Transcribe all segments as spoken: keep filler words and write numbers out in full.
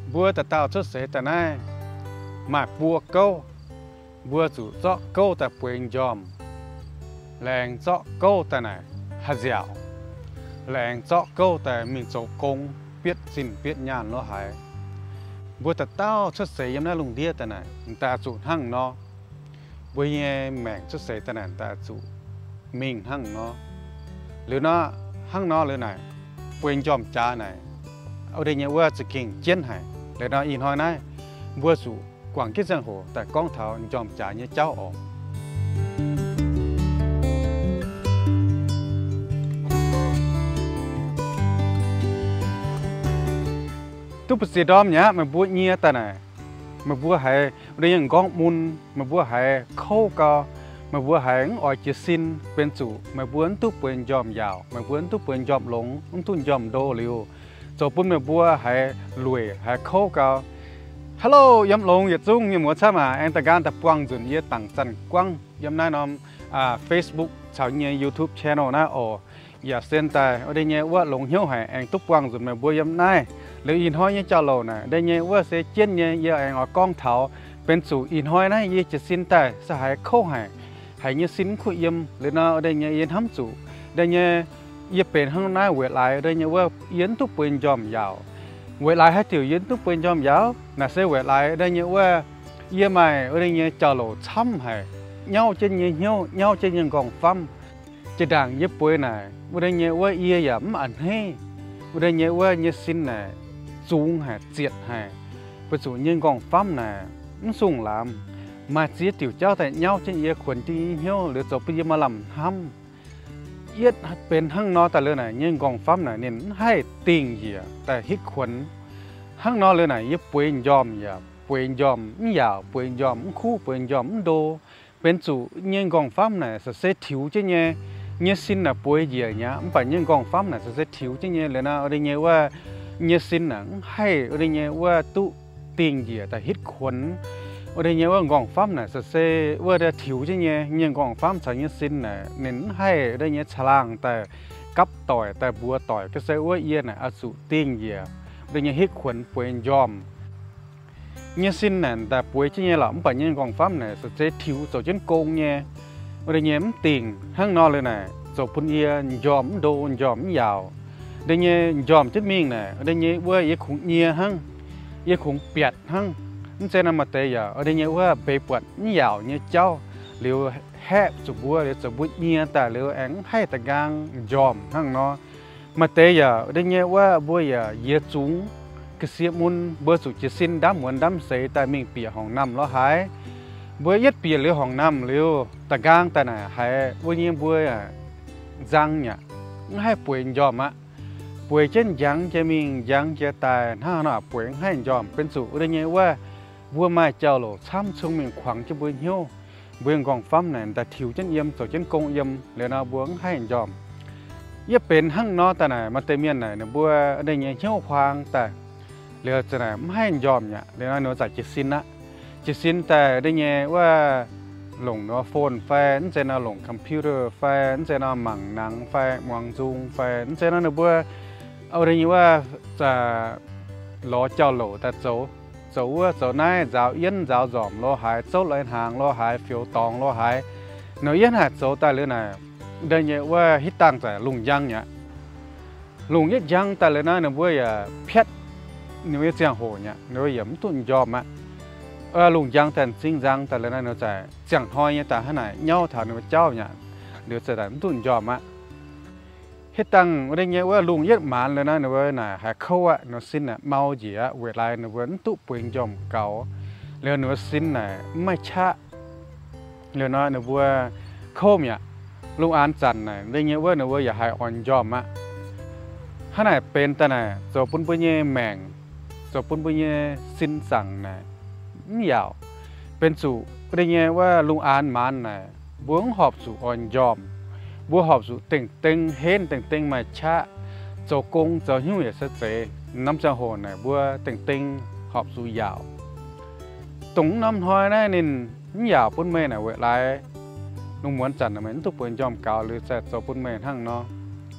บัวแต่เต่าชุดเสแต่นายมาบัวเก้าบัวสู่เจาะเก้าแต่เปลี่ยนยอมแรงเจาะเก้าแต่ไหนฮัจยาวแรงเจาะเก้าแต่มีโจกงเปียดสินเปียดยานล้อหายบัวแต่เต้าชุดเสยยำหน้าลุงเดียแต่ไหนตาสู่หั่งเนาะบัวแย่แมงชุดเสยแต่ไหนตาสู่มิงหั่งเนาะหรือเนาะหั่งเนาะหรือไหนเปลี่ยนยอมจ้าไหนเอาได้เนี่ยว่าจะเก่งเจียนหายเลยเนาะอินหอยนะบัวสู่กวางคิดสังโหแต่ก้องเท้ายอมจ่ายเนี่ยเจ้าออกทุกประสิทธิ์ดอมเนี่ยมันบัวเงียแต่ไหนมันบัวหายเรื่องก้องมุนมันบัวหายเข้าก็มันบัวหายอ่อยจีซินเป็นสู่มันบัวทุกเป็นยอมยาวมันบัวทุกเป็นยอมหลงทุนยอมโดเร็วจบปุ่นมันบัวหายรวยหายเข้าก็ฮัลโหลยำลงอย่าจุ้งอย่าหมดใช่ไหมเอ็นตะการตะกวางจุนเยอะต่างจันกวางยำน้านอมอ่าเฟซบุ๊กชาวเนียยูทูบช่องนะโออย่าเส้นแต่ได้เงี้ยว่าลงเหี้ยวหายเอ็งตุกกวางจุนมาบัวยำนายหรืออินห้อยเนี่ยเจ้าโลน่ะได้เงี้ยว่าเสียเจียนเนี่ยเยอะเอ็งเอากล้องเท้าเป็นสู่อินห้อยนะยี่จะสิ้นแต่สหายเข้าหายหายเนี่ยสิ้นคุยยำหรือน่าได้เงี้ยยันทำสู่ได้เงี้ยยี่เป็นข้างหน้าเวลาได้เงี้ยว่ายันตุกเป็นยอมยาวเวลาให้ถือยันตุกเป็นยอมยาวน่ะเสียเวลาได้เงี้ยว่าเยี่ยมไหมได้เงี้ยเจ้าโลช้ำหายเงาเจนเงี้ยเงาเงาเจนยังกองฟัมจะด่างเยี่ยป่วยน่ะได้เงี้ยว่าเยี่ยยำอันให้ได้เงี้ยว่าเงี้ยสิ้นน่ะสูงหาเจียดหาประสูยังกองฟัมน่ะมันสูงลำมาเสียติ๋วเจ้าแต่เงาเช่นเยี่ยขวัญที่เหี้ยวหรือจบไปยี่มาลำทำเยี่ยเป็นหั่งนอแต่เรื่องไหนยังกองฟัมน่ะเน้นให้ติ่งเหี้ยแต่ฮิตขวัญหั่งนอเรื่องไหนยี่ป่วยยอมอย่าป่วยยอมยาวป่วยยอมคู่ป่วยยอมโดเป็นสู่ยังกองฟัมน่ะเสียถิวเช่นเงี้ยเงี้ยสิ้นน่ะป่วยเหี้ยเงี้ยมันเป็นยังกองฟัมน่ะเสียถิวเช่นเงี้ยเลยนะอะไรเงี้ยว่าเงี้ยสิ้นหนังให้อะไรเงี้ยว่าตุติงเหี้ยแต่ฮิตขวัญอะไรเงี้ยว่ากองฟัมน่ะเสียว่าเดือดถิวเช่นเงี้ยเงี้ยกองฟัมใส่เงี้ยสิ้นน่ะเน้นให้อะไรเงี้ยฉลางแต่กับต่อยแต่บัวต่อยก็เสียว่าเอี้ยน่ะอสุติงเหี้ยอะไรเงี้ยฮิตขวัญป่วยยอมเงี้ยสิ้นน่ะแต่ป่วยเช่นเงี้ยหรอมันเป็นเงี้ยกองฟัมน่ะเสียถิวโซเช่นโกงเงี้ยอะไรเงี้ยมันติงหั่งนอเลยน่ะโซปุ่นเอี้ยยอมโดนยอมยาวได้เงี้ยยอมจุดมิ่งน่ะได้เงี้ยว่าเยี่ยขงเงี้ยหั่งเยี่ยขงเปียดหั่งนั่นเจนมาเตยอ่ะได้เงี้ยว่าไปปวดนี่ยาวเงี้ยเจ้าหรือแห่จุบัวหรือจุบุเงี้ยแต่หรือแองให้ตะกางยอมหั่งเนาะมาเตยอ่ะได้เงี้ยว่าบัวอ่ะเยี่ยจุงกเสียมุนบัวสุจิสินดำเหมือนดำเสยแต่มิ่งเปียห้องน้ำแล้วหายบัวยัดเปียหรือห้องน้ำหรือตะกางแต่ไหนหายบัวเงี้ยบัวอ่ะจังเนี่ยให้ป่วยยอมอ่ะป่วยเช่นยังจะมียังจะตายถ้าหน้าป่วยให้ยอมเป็นสู่ได้เงี้ยว่าบัวไม้เจ้าโหลช้ำชงมีขวังจะบัวเหี้ยวเบื้องกองฟัมนั่นแต่ถิวเช่นเยี่ยมต่อเช่นกงเยี่ยมเลยนะบัวให้ยอมเยี่ยเป็นหั่งนอแต่ไหนมาเตเมียนไหนเนี่ยบัวได้เงี้ยเหี้ยวควางแต่เหลือจะไหนไม่ให้ยอมเนี่ยเลยนะหนูจากจิตสินนะจิตสินแต่ได้เงี้ยว่าหลงเนาะโฟนแฟนเจน่าหลงคอมพิวเตอร์แฟนเจน่าหมั่งหนังแฟนมวงจุงแฟนเจน่าเนี่ยบัวเอาได้ยินว่าจะล้อเจ้าโหลแต่โจโจว่าโจนายเจ้าเย็นเจ้าจอมล้อหายโจลอยหางล้อหายฟิวตองล้อหายเนื้อเย็นหายโจแต่เรื่องไหนได้ยินว่าฮิตตังแต่ลุงยังเนี่ยลุงยัดยังแต่เรื่องนั้นเนี่ยบัวอย่าเพชรเนื้อเจียงโหเนี่ยเนื้ออย่ามันตุนยอมอ่ะเออลุงยังแต่จริงจังแต่เรื่องนั้นเนื้อใจเจียงหอยเนี่ยแต่ขนาดเงาถาวเนื้อเจ้าเนี่ยเดี๋ยวจะแต่มันตุนยอมอ่ะเฮ็ดตังได้เงี้ยว่าลุงยัดหมานเลยนะเนื้อน่ะหาเข้าอ่ะเนื้อสิ้นน่ะเมาเจี๋ยเวลาเนื้อวันตุป่วยยอมเก่าเรือเนื้อสิ้นน่ะไม่ชะเรือน้อยเนื้อว่าเข้าเนี่ยลุงอ่านจันน่ะได้เงี้ยว่าเนื้อว่าอย่าหายอ่อนยอมอ่ะขนาดเป็นแต่น่ะจบปุ่นปุ่นเย่แมงจบปุ่นปุ่นเย่สิ้นสั่งน่ะไม่ยาวเป็นสู่ได้เงี้ยว่าลุงอ่านหมานน่ะบวงหอบสู่อ่อนยอมบัวหอบสู่เต่งเต่งเห็นเต่งเต่งมาชะโจกงโจหิ้วอย่าเสเจน้ำจะโหนน่ะบัวเต่งเต่งหอบสู่ยาวตรงน้ำหอยนั่นนินยาวปุ่นเมย์น่ะเวลาลุงม้วนจันน่ะเหมือนทุกปุ่นยอมเก่าหรือจะโจปุ่นเมย์ทั้งเนาะ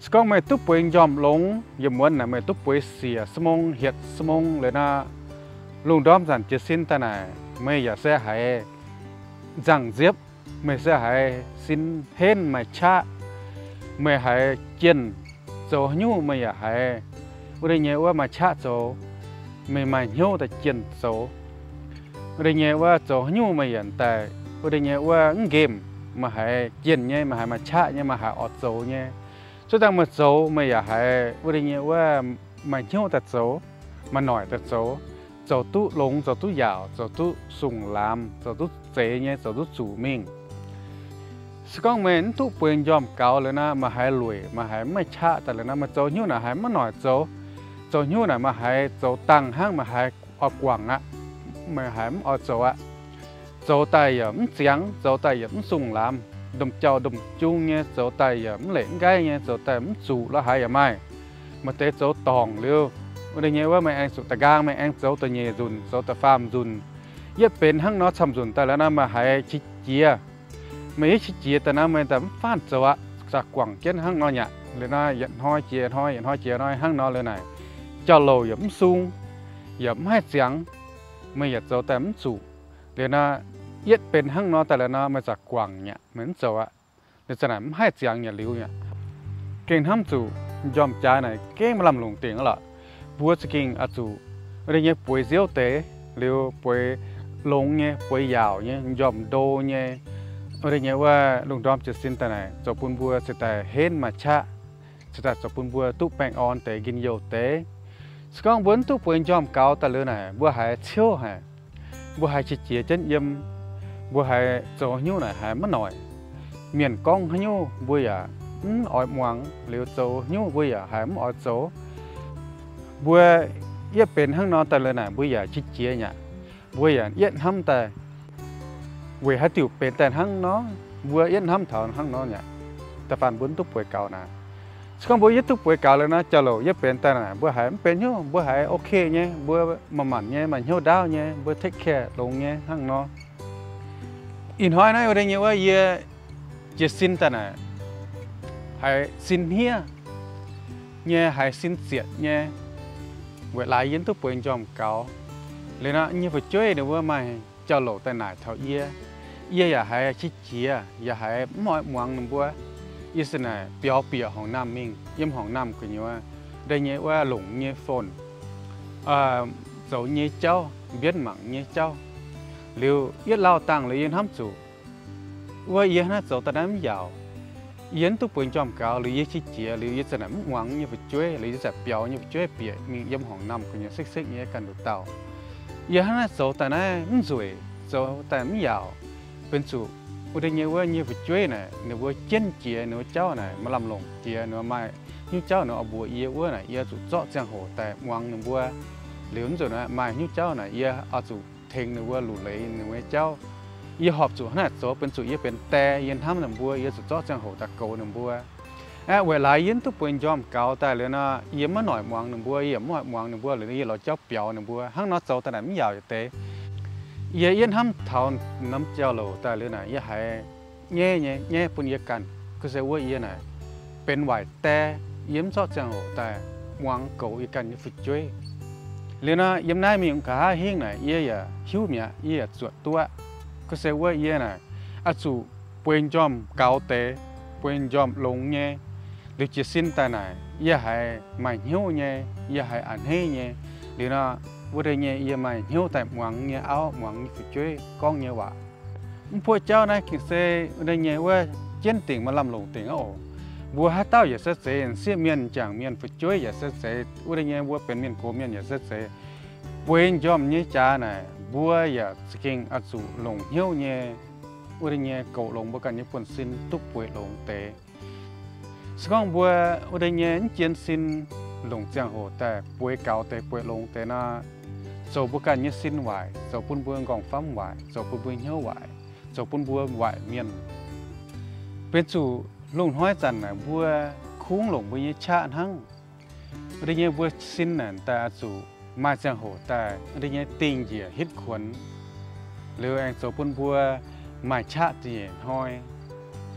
สก็ไม่ตุกป่วยยอมลงยมวันน่ะไม่ตุกป่วยเสียสมองเห็ดสมองเลยนะลุงดอมสันจะสิ้นตาไหนไม่อยากเสียหายจังเจ็บไม่เสียหายสิ้นเห็นไม่ชะไม่หายเจียนโจหิ้วไม่อยากหายวันนี้ว่ามาชะโจไม่มาหิ้วแต่เจียนโจวันนี้ว่าโจหิ้วไม่อยากแต่วันนี้ว่าเกมมาหายเจียนเนี่ยมาหายมาชะเนี่ยมาหายอดโจเนี่ยสุดท้ายมาโจไม่อยากหายวันนี้ว่ามาหิ้วแต่โจมาหน่อยแต่โจโจตุ้ลงโจตุ้ยาวโจตุ้สูงลามโจตุ้เจเนี่ยโจตุ้จู่มิ่งสกองเมนทุกเปลี่ยนยอมเก่าเลยนะมาหายรวยมาหายไม่ชะแต่เลยนะมาโจหิ้วน่ะหายมาหน่อยโจโจหิ้วน่ะมาหายโจตังห้างมาหายออกกว่างอ่ะมาหายมันออกโจอ่ะโจไตอ่ะมันเสียงโจไตอ่ะมันสูงลามดมเจ้าดมจุงเนี่ยโจไตอ่ะมันเหล่งไก่เนี่ยโจไตมันจู่แล้วหายอย่างไม่มาเตะโจตองเร็ววันนี้ว่าไม่แองสุดตะกางไม่แองโจตะเยจุนโจตะฟาร์มจุนเย็บเป็นห้างน้อชำจุนแต่แล้วนะมาหายชิเจียไม่ชิเจียแต่นะไม่แต่ฟ้านโจอะจากกว่างเกี้ยนห้างน้อเนี่ยเลยนะยันห้อยเจียห้อยยันห้อยเจียน้อยห้างน้อเลยไหนเจ้าโลอย่ามันสูงอย่ามันให้เสียงไม่อยากโจแต่มันจู่เลยนะเย็บเป็นห้างน้อแต่แล้วนะมาจากกว่างเนี่ยเหมือนโจอะเลยจะไหนมันให้เสียงอย่าลิ้วเนี่ยเก่งทำจู่ยอมใจไหนเก่งมาลำลงเตียงแล้วบัวสกิงอาจูอะไรเงี้ยป่วยเสียวเตะหรือป่วยลงเงี้ยป่วยยาวเงี้ยยอมโดเงี้ยอะไรเงี้ยว่าลุงดอมจะสิ้นแต่ไหนจบปุ่นบัวจะแต่เห็นมาชะจะแต่จบปุ่นบัวตุกแปงออนแต่กินโยเตะสกองบนตุกป่วยยอมเก่าแต่เรื่องไหนบัวหายเชี่ยวหายบัวหายชิเจียจันยำบัวหายโจหิ้วไหนหายมันหน่อยเมียนกองหิ้วบัวอย่าอ่อยมวงหรือโจหิ้วบัวอย่าหายมันอ่อยโจบัวเยี่ยเป็นห้างนอนแต่เลยน่ะบัวอย่าชิดเจียเนี่ยบัวอย่าเยี่ยทำแต่เวหาติวเป็นแต่ห้างน้องบัวเยี่ยทำถอนห้างน้องเนี่ยแต่ฝันบุญทุกป่วยเก่านะสกังบัวเยี่ยทุกป่วยเก่าเลยนะจะโหลเยี่ยเป็นแต่น่ะบัวหายมันเป็นเยอะบัวหายโอเคเนี่ยบัวมาหมั่นเนี่ยมันเหี่ยวดาวเนี่ยบัวเทคแคร์ลงเนี่ยห้างน้องอินห้อยนะอะไรเนี่ยว่าเยี่ยจะสิ้นแต่น่ะหายสิ้นเฮียเนี่ยหายสิ้นเสียเนี่ยเวลายินทุกป่วยจอมเก่าเลยนะนี่phảiช่วยเดี๋ยวว่าไม่เจ้าโหลแต่ไหนเท่าเยี่ยเยี่ยอย่าให้ชิดเจียอย่าให้หมอยมวงหนึ่งบัวยี่สิบน่ะเปียวเปียวของน้ำมิ่งยิ่มของน้ำก็เนี่ยว่าได้เนี่ยว่าหลงเนี่ยฝนอ่าเจ้าเนี่ยเจ้าเบี้ยหมังเนี่ยเจ้าหรือยี่เล่าตังหรือยี่ทำจู่ว่ายี่น่าเจ้าแต่นั้นยาวยันตุปุ่นจอมเก่าหรือยี่ชิเจียหรือยี่สนามหวังยี่ไปช่วยหรือยี่จะเปียวยี่ไปช่วยเปียมีย่ำห้องน้ำก็ยี่ซิกซิกยี่กันดูเต่ายี่ห้าโจแต่นั้นมันสวยโจแต่ไม่ยาวเป็นสูอุดมยี่ว่ายี่ไปช่วยน่ะเนื้อวัวเจนเจียเนื้อเจ้าน่ะมาลำลงเจียเนื้อไม้ยี่เจ้าเนื้อบัวยี่ว่าน่ะยี่จุดเจาะเจียงโหแต่หวังเนื้อบัวเหลืองจุดน่ะไม้ยี่เจ้าน่ะยี่เอาจุดเทงเนื้อวัวหลุดเลยเนื้อเจ้ายี่หอบจุดขนาดโจเป็นจุดยี่เป็นแต่ยี่ทำหนึ่งบัวยี่จุดเจาะจังโหตะโกหนึ่งบัวเอ้เวลายี่ทุกปุ่นจอมเก่าแต่เลยนะยี่มาหน่อยมวงหนึ่งบัวยี่มาหน่อยมวงหนึ่งบัวหรือยี่เราเจ้าเปียวหนึ่งบัวห้างนอโจแต่ไหนไม่ยาวอยู่เตะยี่ยี่ทำเท่าน้ำเจ้าโหลแต่เลยนะยี่หายแง่แง่แง่ปุ่นยี่กันก็เสียว่ายี่น่ะเป็นไหวแต่ยี่มเจาะจังโหแต่มวงเก่ายี่กันยี่ฝึกช่วยเลยนะยี่น่ามีองค์การเฮงน่ะยี่อย่าหิ้วเมียยี่อย่าจวดตัวก็เสียว่ายี่น่ะอาจูป่วยจอมเก่าเตะป่วยจอมลงเงี้ยหรือจะสิ้นแต่ไหนยี่หายไม่หิ้วเงี้ยยี่หายอันเฮงเงี้ยหรือนะว่าได้เงี้ยยี่ไม่หิ้วแต่หวังเงี้ยเอาหวังฝึกช่วยก้องเงี้ยว่าพวกเจ้านะคิดเสียได้เงี้ยว่าเจนติ่งมาลำลงติ่งเอาบัวฮัตเต้าอย่าเสียเสียเสียเมียนจางเมียนฝึกช่วยอย่าเสียเสียว่าได้เงี้ยว่าเป็นเมียนโกเมียนอย่าเสียเสียป่วยจอมเงี้ยจ้าน่ะบัวอย่าสกิงอัดสูลงเหี้ยวเงี้ยอุดเงี้ยเก่าลงบุกันญี่ปุ่นสินตุกป่วยลงเตะสกองบัวอุดเงี้ยเจียนสินลงเจียงโหแต่ป่วยเก่าแต่ป่วยลงเตะน่ะโจบุกันญี่สินไหวโจปุ่นบัวกองฟ้าไหวโจปุ่นบัวเหี้ยวไหวโจปุ่นบัวไหวเมียนเป็นสู่ลงห้อยจันน่ะบัวคุ้งหลงบัวยี่ชาทั้งอุดเงี้ยบัวสินน่ะแต่สู่มาเจียงโหแต่ได้ยินติงเจี๋ยฮิตขวัญหรือแองโซปุ่นบัวมาชะเจี๋ยห้อยแต่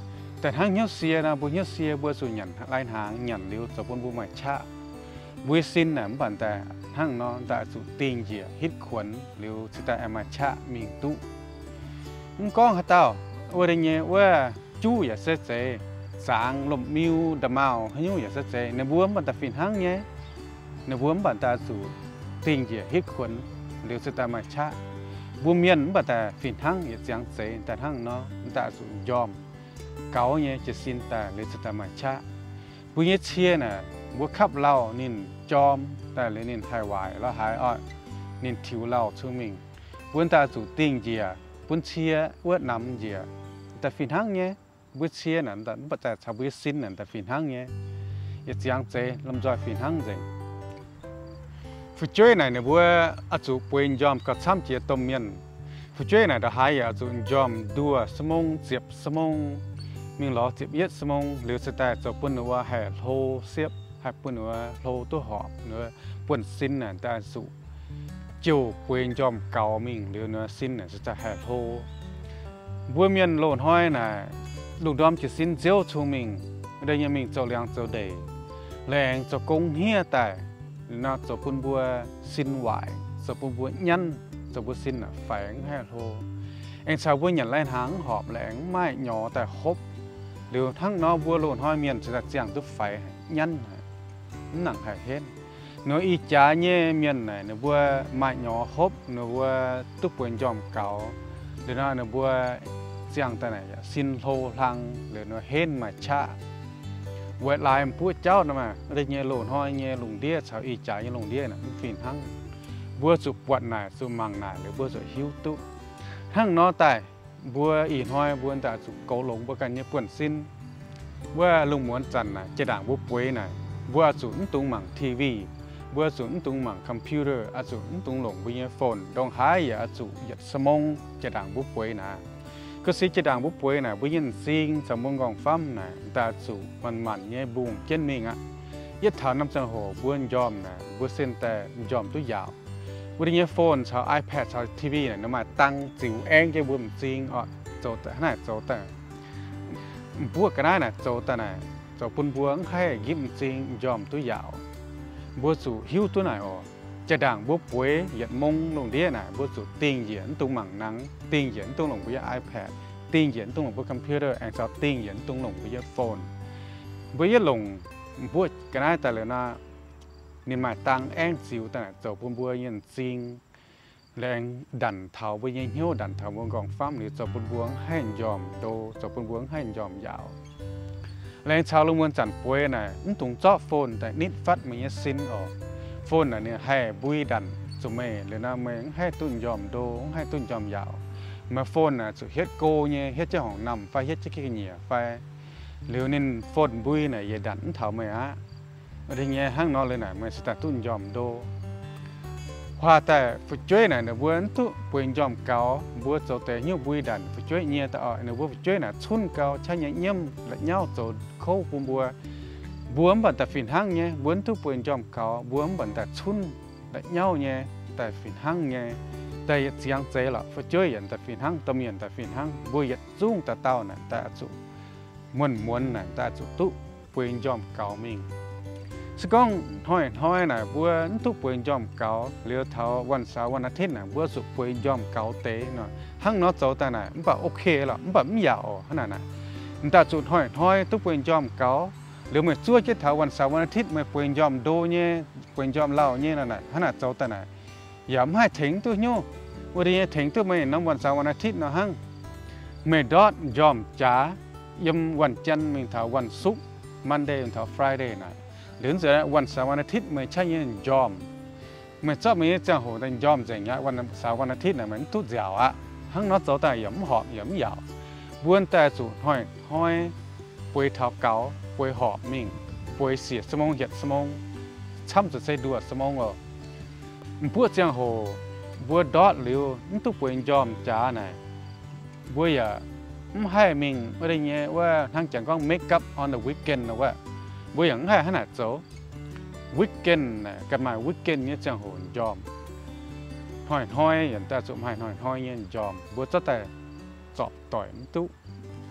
แต่ทั้งเหี้ยเสียนะบุญเหี้ยเสียบัวสุญญ์ลายหางหยันลิ้วจะปนบุญใหม่ชะบุญสินน่ะมันแต่ทั้งนอนแต่สุติงเหี่ยฮิตขวัญลิ้วสิแต่อมาชะมิงตุมันก้องฮะเต้าว่าได้เงี้ยว่าจู้อย่าเสียใจสางลมมิวดำเมาให้ยูอย่าเสียใจในบัวมันแต่ฟินทั้งเงี้ยในบัวมันแต่สุติงเหี่ยฮิตขวัญลิ้วสิแต่อมาชะบัวเมียนมันแต่ฟินทั้งอย่าเสียงใจแต่ทั้งเนาะแต่สุยอมเก่าเนี่ยจะสินแต่หรือสตามาชะบุญเชียน่ะบัวขับเล่านินจอมแต่เลยนินไทยวายแล้วหายอ้อยนินทิวเล่าชุ่มิงบุญตาสู่ติ่งเจียบุญเชียเวดน้ำเจียแต่ฟินทั้งเนี่ยบุญเชียนั่นแต่ปัจจัยชาวบุญสินนั่นแต่ฟินทั้งเนี่ยอย่าเสียงเจลำจอยฟินทั้งเจฟูจ้อยไหนเนี่ยบัวอาจูป่วยยอมกับซ้ำเจียต้มเมียนฟูจ้อยไหนแต่หายอาจูยอมดัวสมองเสียบสมองมีหลอเสียบเย็ดสมองหรือสแต่จะปุ่นว่าแห่โลเสียบแห่ปุ่นว่าโลตัวหอบเนื้อปุ่นสิ้นน่ะแต่สุจิวป่วยจอมเก่ามิงหรือเนื้อสิ้นน่ะจะแห่โลบัวเมียนโลนห้อยน่ะลูกดอมจะสิ้นเจียวชูมิงได้ยังมิงเจ้าเลี้ยงเจ้าเดย์แรงจะกงเฮียแต่น่าจะปุ่นบัวสิ้นไหวจะปุ่นบัวยันจะบัวสิ้นน่ะแฝงแห่โลเองชาวบัวหยันไล่หางหอบแหลงไม่หยอแต่คบหรือทั้งน้อบัวโลนห้อยเมียนจะเจียงตุ๊บไฟยันหนังหายเห็นเนื้ออีจ่าเย่เมียนไหนเนื้อบัวมาหยอคบเนื้อบัวตุ๊บเปลี่ยนจอมเก่าหรือเนื้อบัวเจียงแต่ไหนสินโลลังหรือเนื้อเห็นมาชะเวลาพูดเจ้านะมาได้เย่โลนห้อยเย่ลุงเดียชาวอีจ่าเย่ลุงเดียน่ะมันฟินทั้งบัวสุปวดไหนสุมังไหนหรือบัวสุหิวตุทั้งน้อแต่บัวอีน้อยบัวแต่สุโกหลงบัวกันเนี่ยป่วนสิ้นบัวลุงม้วนจันน่ะจะด่างบัวป่วยน่ะบัวสุนตุงหมังทีวีบัวสุนตุงหมังคอมพิวเตอร์อสุนตุงหลงบัวโฟนดองหายอย่าอสุหยัดสมองจะด่างบัวป่วยน่ะก็สิจะด่างบัวป่วยน่ะบัวยินซิงสมองกองฟ้ำน่ะแต่สุมันมันเนี่ยบุ้งเจนมิงอ่ะยัดฐานน้ำจังหัวบัวยอมน่ะบัวเส้นแต่ยอมตัวยาววันนี้โฟนชาว iPad ชาวทีวีเนี่ยนมาตั้งจิ๋วเองจะบุ้มจริงอ่ะโจแต่ขนาดโจแต่บัวก็ได้น่ะโจแต่น่ะโจปุ่นบัวให้ยิ้มจริงยอมตัวยาวบัวสู่หิวตัวไหนอ่ะจะด่างบัวป่วยหยัดมงลงเดียน่ะบัวสู่ติงเหยียนตรงหมั่งนังติงเหยียนตรงหลงบัว iPad ติงเหยียนตรงหลงบัวคอมพิวเตอร์แองชาวติงเหยียนตรงหลงบัวโฟนบัวหลงบัวก็ได้แต่เลยนะนี่มาตั้งแองจิ๋วแต่โจปุ่นบัวยันจริงแรงดันเท้าไปยังเหี้ยวดันเท้าวงกองฟ้าหรือจบนบวงให้ยอมโดจบนบวงให้ยอมยาวแรงชาวลงมวลจันป่วยน่ะนั่นตุงเจาะโฟนแต่นิดฟัดมันยังสิ้นออกโฟนน่ะเนี่ยให้บุยดันจุเมหรือน้าเมงให้ตุนยอมโดให้ตุนยอมยาวมาโฟนน่ะจุเฮ็ดโกเนี่ยเฮ็ดเจ้าของนำไฟเฮ็ดเจ้าขี้เหนียไฟหรือนินโฟนบุยน่ะอย่าดันเท้าเมอะอะไรเงี้ยห้างนอนเลยน่ะมันสตาร์ตุนยอมโดว่าแต่ฝึกช่วยน่ะเนื้อวัวทุกป่วยยอมเก่าวัวโจแต่เหี้ยวบุยดันฝึกช่วยเนี่ยแต่อ่อยเนื้อวัวฝึกช่วยน่ะชุนเก่าใช้เนี่ยเยี่ยมและเน่าโจเข้าปุ่มบัวบัวมันแต่ฝิ่นหั่งเนี่ยวัวทุกป่วยยอมเก่าบัวมันแต่ชุนและเน่าเนี่ยแต่ฝิ่นหั่งเนี่ยแต่เสียงเจหรอฝึกช่วยอย่างแต่ฝิ่นหั่งตะเมียนแต่ฝิ่นหั่งบัวยัดจุ้งแต่เต้าน่ะแต่จุม้วนม้วนน่ะแต่จุตุป่วยยอมเก่ามิงสก้องห้อยห้อยน่ะบัวทุกป่วยยอมเก่าเหลือเท่าวันเสาร์วันอาทิตย์น่ะบัวสุป่วยยอมเก่าเตะเนาะหั่งเนาะโจแต่น่ะมันแบบโอเคหรอมันแบบไม่ยาวขนาดน่ะมันแต่จุดห้อยห้อยทุกป่วยยอมเก่าหรือเมื่อช่วยเจ้าเท่าวันเสาร์วันอาทิตย์เมื่อป่วยยอมโดเนี่ยป่วยยอมเล่าเนี่ยนั่นน่ะขนาดโจแต่น่ะอย่าให้ถึงตัวโย่วันนี้ถึงตัวไม่น้ำวันเสาร์วันอาทิตย์เนาะหั่งเมื่อดอดยอมจ๋ายมวันจันทร์มีเท่าวันศุกร์มันเดย์มีเท่าฟรายเดย์น่ะหรือจะวันเสาร์วันอาทิตย์เมื่อใช่ยังยอมเมื่อชอบมีเจ้าหัวแต่ยอมใจเงี้ยวันเสาร์วันอาทิตย์น่ะมันทุกยาวอ่ะทั้งน็อตโจแต่หย่ำหอบหย่ำยาวบ้วนแต่สูดห้อยห้อยป่วยเท้าเก่าป่วยหอบมิ่งป่วยเสียสมองเหยียดสมองช้ำจะใส่ดวดสมองอ่ะพวกเจ้าหัวบัวดอดหรือมันทุกป่วยยอมจ้าไหนบัวอย่าไม่ให้มิ่งอะไรเงี้ยว่าทั้งจังก็ make up on the weekend นะว่าบัวอย่างให้ขนาดโจวิกเกนน่ะกับมาวิกเกนเนี่ยจังโหนยอมห้อยห้อยอย่างแต่สุดห้อยห้อยห้อยเนี่ยยอมบัวจะแต่จอบต่อยมันตุ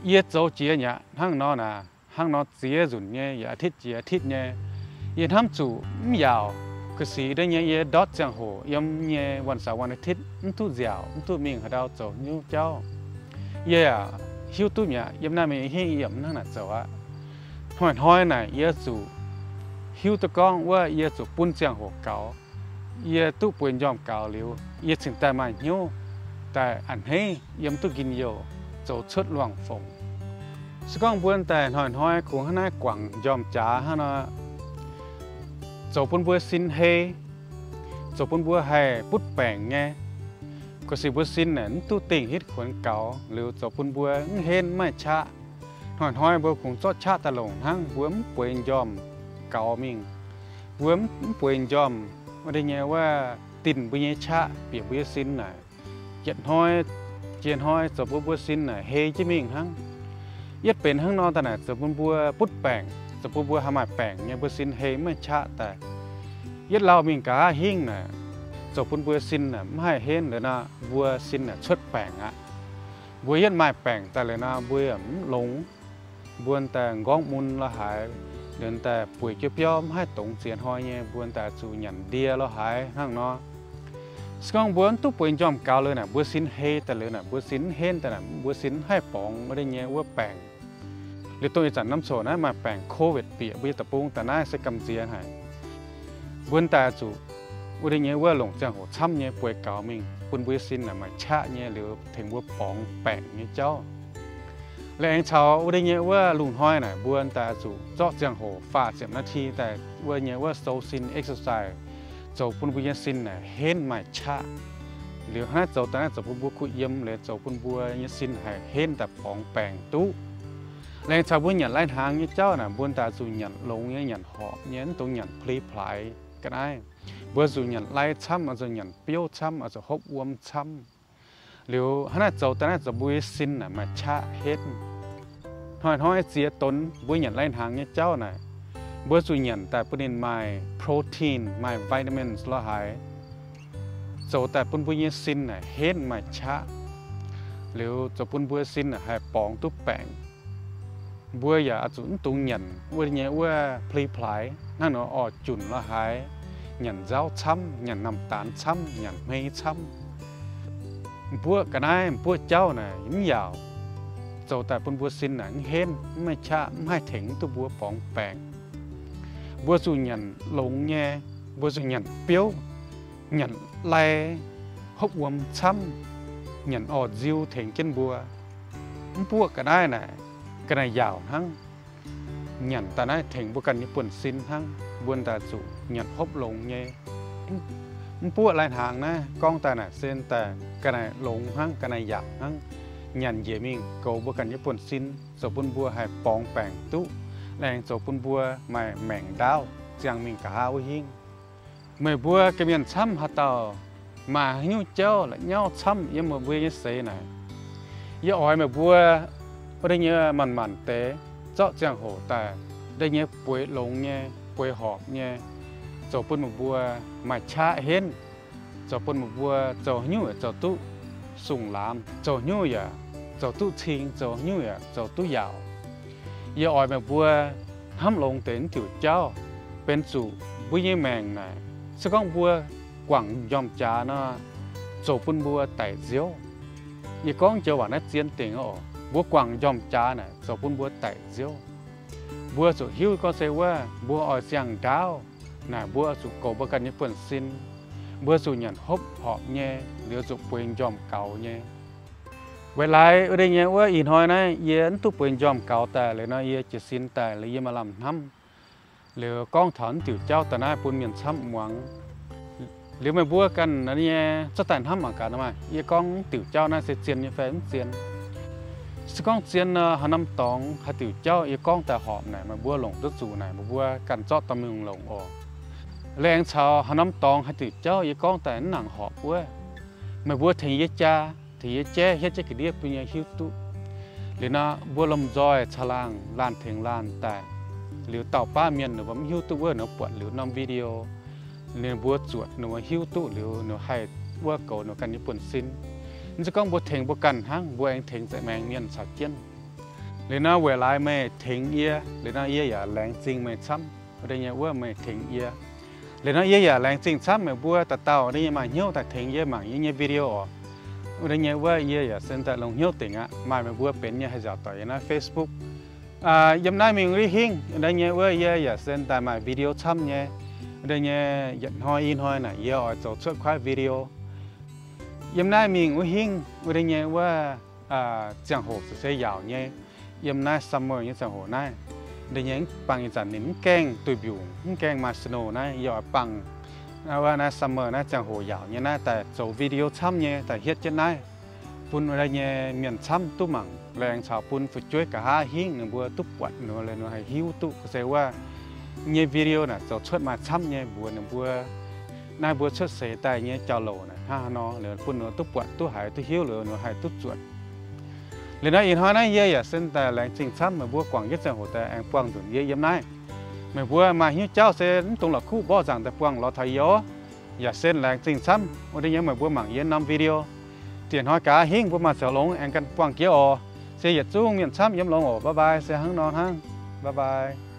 เยี่ยโจเจียเนี่ยห้างนอนอ่ะห้างนอนเสียสุนเนี่ยอย่าทิศเจียทิศเนี่ยยี่ทำจู่ไม่ยาวก็สีได้เนี่ยยี่ดอทจังโหยำเนี่ยวันเสาร์วันอาทิตย์มันตู้ยาวมันตู้มิ่งหาดาวโจนิ้วเจ้าเยี่ยหิวตู้เนี่ยยำน่ามีให้ยำนั่งหนักเจ้าอ่ะห้อยห้อยน่ะเยี่ยจู่หิวตะก้องว่าเยี่ยจู่ปุ่นจังโหเก่าเยี่ยตู้ป่วยยอมเก่าเลี้ยวเยี่ยถึงแต่มาหิวแต่อันให้ยำตู้กินโยโจชุดหลวงฝงสก้องบวนแต่หอยหอยของข้างหน้ากว่างยอมจ๋าฮะเนาะโจปุ่นบัวสินเฮโจปุ่นบัวไฮปุ๊ดแป่งไงก็สิบัวสินเนี่ยตู้ติ่งฮิตขวนเก่าหรือโจปุ่นบัวเห็นไม่ชะหอยหอยบัวคงจอดชาตะลงทั้งบัวมป่วยยอมเก่ามิงบัวมป่วยยอมว่าได้ไงว่าติ่นบัวชะเปียกบัวสินน่ะเจ็ดหอยเจียนหอยโจปุ่นบัวสินน่ะเฮจิมิงทั้งยัดเป็นข้างนอกแต่ไหนจะปุ่นบัวปุ๊ดแป่งจะปุ่นบัวหามาแป่งเนี่ยบัวสินเฮไม่ชะแต่ยัดเรามีกาหิ้งน่ะจะปุ่นบัวสินน่ะไม่เห็นเลยนะบัวสินน่ะชดแป่งอ่ะบัวยัดมาแป่งแต่เลยนะบัวหลงบัวแต่ก้องมุนละหายเดินแต่ปุ๋ยเกี่ยวๆให้ตรงเสียนหอยเนี่ยบัวแต่สู่หยันเดียละหายข้างนอกสกองบัวตุ๊บปุ๋ยจอมเก่าเลยน่ะบัวสินเฮแต่เลยน่ะบัวสินเห็นแต่น่ะบัวสินให้ปองไม่ได้เงี้ยว่าแป่งหรือตัวอีจันน้ำโซนะมาแป่งโควิดเปียบิตะปุงแต่น่าใส่กำเจียนให้บนตาจู่อุดเงี้ยว่าหลงจังหัวช้ำเงี้ยป่วยเก่ามิงปุ่นบัวสินน่ะมาชะเงี้ยหรือถึงบัวปองแป่งเงี้ยเจ้าและเองชาวอุดเงี้ยว่าลุงห้อยน่ะบนตาจู่เจาะจังหัวฟาดเสียบนาทีแต่ว่าเงี้ยว่าโซซินเอ็กซ์ไซส์โจปุ่นบัวสินน่ะเห็นมาชะหรือฮะโจแต่น่าจะปุ่นบัวคุยยมหรือโจปุ่นบัวเงี้ยสินให้เห็นแต่ปองแป่งตู้แรงชาวบุญหยันไล่ทางนี้เจ้าน่ะบุญตาสู่หยันลงเงี้ยหยันหอบเงี้ยตรงหยันพลีพลายก็ได้บัวสู่หยันไล่ช้ำอาจจะหยันเปี้ยวช้ำอาจจะฮบวมช้ำหรือฮะน่าเจ้าแต่น่าจะบุญสินน่ะมาชะเฮ็ดหอยห้อยเสียตนบุญหยันไล่ทางนี้เจ้าน่ะบัวสู่หยันแต่ประเด็นไม่โปรตีนไม่วิตามินละหายเจ้าแต่ปุ่นบุญสินน่ะเฮ็ดมาชะหรือเจ้าปุ่นบัวสินน่ะให้ปองตุ๊บแป้งบัวอย่าจุนตุงหยันว่าเนี่ยว่าพลีพลายนั่นเนาะออจุนละหายหยันเจ้าช้ำหยันน้ำตาลช้ำหยันไม่ช้ำบัวกันได้บัวเจ้าน่ะยิ้มยาวเจ้าแต่เป็นบัวสินหนังเห็นไม่ชะไม่ถึงตัวบัวปองแปงบัวสู่หยันหลงแง่บัวสู่หยันเปี้ยวหยันไล่ฮบวมช้ำหยันออดจิ้วถึงกินบัวบัวกันได้น่ะกันได้ยาวทั้งหยันแต่ได้ถึงบุกันญี่ปุ่นสินทั้งบวนตาจู่หยันพบหลงเย่มันปวดลายทางนะกล้องแต่น่ะเส้นแต่กันได้หลงทั้งกันได้ยาวทั้งหยันเยี่ยมิงโกบุกันญี่ปุ่นสินสปุ่นบัวให้ปองแปงตู้แรงสปุ่นบัวไม่แมงดาวเจียงมิงกะฮาวหิงเมื่อบัวกระเบียนช้ำฮัตเตอมาหิ้วเจ้าและเงาช้ำยังมาบัวยังเสยน่ะยี่อ้อยมาบัวได้เงี้ยมันมันเตะเจาะจังโหแต่ได้เงี้ยป่วยหลงเงี้ยป่วยหอบเงี้ยเจ้าปุ่นบัวมาชะเห็นเจ้าปุ่นบัวเจ้าหิ้วเจ้าตู้สุ่งลามเจ้าหิ้วอย่าเจ้าตู้ทิ้งเจ้าหิ้วอย่าเจ้าตู้ยาวยี่อ้อยมาบัวห้ามลงเต็นจิ๋วเจ้าเป็นสู่บุญแมงน่ะสก้องบัวกว่างยอมจ้าเนาะเจ้าปุ่นบัวไต่เจียวยี่ก้องเจ้าว่านัดเจียนเต็งอ๋อบัวกว่างยอมจ้าน่ะสปุ่นบัวไต่เจียวบัวสุหิวก็เสว่าบัวอ่อยเสียงดาวน่ะบัวสุโกบกันญี่ปุ่นสินบัวสุหยันฮบหอบเงี้ยเหลือสุป่วยยอมเก่าเงี้ยเวลาอะไรเงี้ยว่าอินหอยนะเย็นตุป่วยยอมเก่าแต่เลยนะเยจะสินแต่เลยเยมาลำน้ำเหลือกองถอนติ๋วเจ้าแต่หน้าปุ่นเมียนช้ำหวังหรือไม่บัวกันนะเนี่ยจะแต่งห้ามอาการทำไมเยกองติ๋วเจ้าน่าเสียเจียนเยแฟนเจียนสก้องเจียนหาน้ำตองหาติ๋วเจ้าอีก้องแต่หอมไหนมาบัวหลงตุสู่ไหนมาบัวกันเจาะตะมึงหลงออกแรงชาวหาน้ำตองหาติ๋วเจ้าอีก้องแต่หนังหอบบัวมาบัวถึงยจ้าถึงยเจ้เฮ็ดจะกี่เดียบเป็นยาหิวตุหรือนะบัวลมจอยฉลางลานถึงลานแต่หรือเต่าป้าเมียนหรือว่าหิวตุเวอร์หรือปวดหรือนำวิดีโอหรือบัวจวดหรือว่าหิวตุหรือหรือให้ว่าเก่าหรือกันญี่ปุ่นสินจะก้องบัวเถงบัวกันห้างบัวเองเถงใส่แมงเมียนสัตว์เจียนเลยนะเวลาไม่ทิ้งเอียเลยนะเอียอย่าแรงจริงไม่ซ้ำอะไรเงี้ยว่าไม่ทิ้งเอียเลยนะเอียอย่าแรงจริงซ้ำไม่บัวแต่เต่าอะไรเงี้ยมาเหี้ยวแต่ทิ้งเอียมาเงี้ยวิดีโออะไรเงี้ยว่าเอียอย่าเส้นแต่ลงเหี้ยวติ่งอ่ะมาไม่บัวเป็นเนี่ยให้จับต่อยนะ Facebook อ่ายำนายมีริหิงอะไรเงี้ยว่าเอียอย่าเส้นแต่มาวิดีโอซ้ำเนี่ยอะไรเงี้ยยันหอยอินหอยน่ะเอียเอาจะช่วยควายวิดีโอยำนายมีริหิงอะไรเงี้ยว่าอ่าจังหกจะใช้ยาวเนี่ยยำน่าซัมเมอร์ยังจะโหน่าเดี๋ยวยังปังอีจันนิ่มแกงตุยบิวแกงมาสโนน่าหยอดปังนะว่าน่าซัมเมอร์น่าจะโหยาวเนี่ยน่าแต่โจวิดีโอช้ำเนี่ยแต่เฮ็ดจะน่าปุ่นอะไรเนี่ยเมียนช้ำตุ้มังแรงชาวปุ่นฝึกช่วยกับหาหิ้งหนึ่งบัวตุ๊บวัดหนึ่งอะไรหนึ่งให้หิ้วตุ๊ก็แสดงว่าเนี่ยวิดีโอน่ะจะช่วยมาช้ำเนี่ยบัวหนึ่งบัวน่าบัวช่วยเสียแต่เนี่ยเจ้าโหลน่ะฮ่าน้อหรือปุ่นหนึ่งตุ๊บวัดตุ๊หายตุ๊หิ้วหรือหนึ่งหายตุ๊จวดเลยนะอินฮานะเย่อย่าเส้นแต่แรงจริงซ้ำมาบัวกวางยึดเส้นหัวแต่แองปวงถึงเย่ยำนายมาบัวมาหิ้วเจ้าเส้นตรงหลักคู่บ่อจังแต่ปวงรอไทยย่ออย่าเส้นแรงจริงซ้ำวันนี้ยังมาบัวหมั่งเย็นนำวิดีโอเตียนหอยกาหิ้งบัวมาเสียหลงแองกันปวงเกี่ยวอ๋อเสียหยัดจู้งเมียนซ้ำย้ำหลงอ๋อบ๊ายบายเสียหังนอนหังบ๊ายบาย